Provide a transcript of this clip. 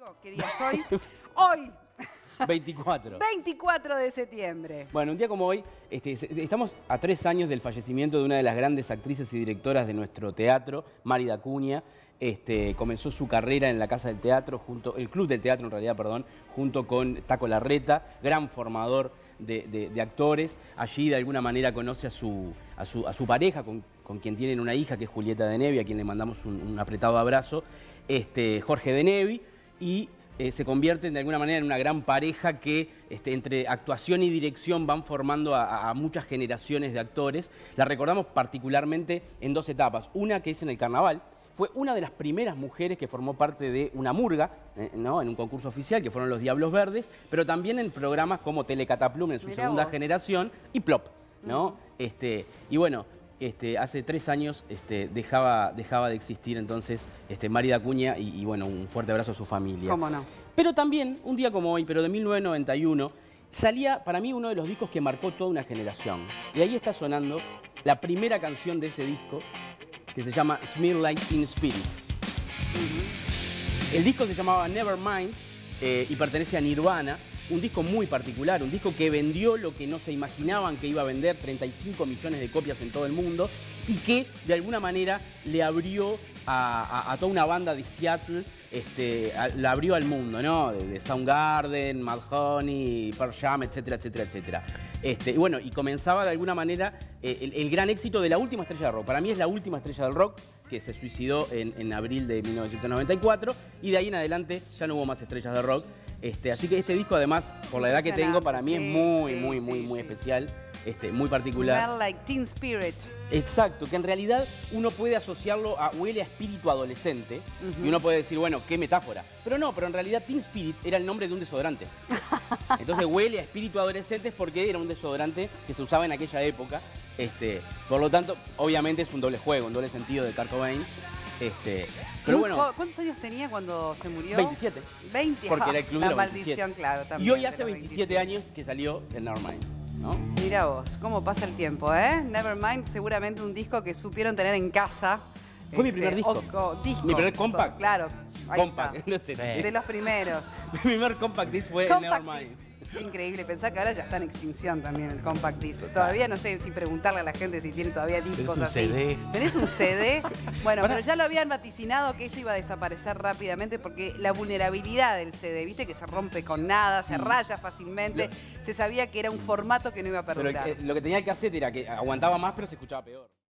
digo qué día es hoy. Hoy. 24. 24 de septiembre. Bueno, un día como hoy, estamos a 3 años del fallecimiento de una de las grandes actrices y directoras de nuestro teatro, Márida Acuña. Comenzó su carrera en la Casa del Teatro, el Club del Teatro en realidad, perdón, junto con Taco Larreta, gran formador de actores. Allí de alguna manera conoce a su pareja, con quien tienen una hija, que es Julieta De Nevi, a quien le mandamos un apretado abrazo, Jorge De Nevi, y se convierten de alguna manera en una gran pareja que entre actuación y dirección van formando a muchas generaciones de actores. La recordamos particularmente en 2 etapas. Una que es en el Carnaval. Fue una de las primeras mujeres que formó parte de una murga, ¿no? En un concurso oficial, que fueron los Diablos Verdes, pero también en programas como Telecataplum en su segunda generación y Plop, ¿no? Y bueno, hace 3 años dejaba de existir entonces Márida Acuña y bueno, un fuerte abrazo a su familia. ¿Cómo no? Pero también, un día como hoy, pero de 1991, salía para mí uno de los discos que marcó toda una generación. Y ahí está sonando la primera canción de ese disco, que se llama Smell Like Teen Spirit. El disco se llamaba Nevermind y pertenece a Nirvana. Un disco muy particular, un disco que vendió lo que no se imaginaban que iba a vender, 35 millones de copias en todo el mundo, y que de alguna manera le abrió a toda una banda de Seattle, la abrió al mundo, ¿no? De Soundgarden, Mudhoney, Pearl Jam, etcétera, etcétera, etcétera. Y bueno, y comenzaba de alguna manera el gran éxito de la última estrella de rock. Para mí es la última estrella del rock, que se suicidó en abril de 1994, y de ahí en adelante ya no hubo más estrellas de rock. Así que este disco, además, por la edad que tengo, para mí es muy especial, muy particular. Smell Like Teen Spirit. Exacto, que en realidad uno puede asociarlo a huele a espíritu adolescente, y uno puede decir, bueno, qué metáfora. Pero no, pero en realidad Teen Spirit era el nombre de un desodorante. Entonces huele a espíritu adolescente porque era un desodorante que se usaba en aquella época. Por lo tanto, obviamente es un doble juego, un doble sentido de Kurt Cobain. Pero bueno, ¿cuántos años tenía cuando se murió? 27. 20. Porque era el club la de los maldición, 27. claro, también. Y hoy hace 27 años que salió el Nevermind, ¿no? Mira vos, cómo pasa el tiempo, ¿eh? Nevermind, seguramente un disco que supieron tener en casa. Fue mi primer disco. Mi primer compact. Claro. Compact. No sé. De los primeros. Mi primer compact disc fue el Nevermind. Increíble, pensá que ahora ya está en extinción también el compact disc. Todavía no sé si preguntarle a la gente si tiene todavía discos así. CD. ¿Tenés un CD? Bueno, pero ya lo habían vaticinado que eso iba a desaparecer rápidamente porque la vulnerabilidad del CD, viste que se rompe con nada, se raya fácilmente. Se sabía que era un formato que no iba a perdurar. Pero lo que tenía el cassette era que aguantaba más, pero se escuchaba peor.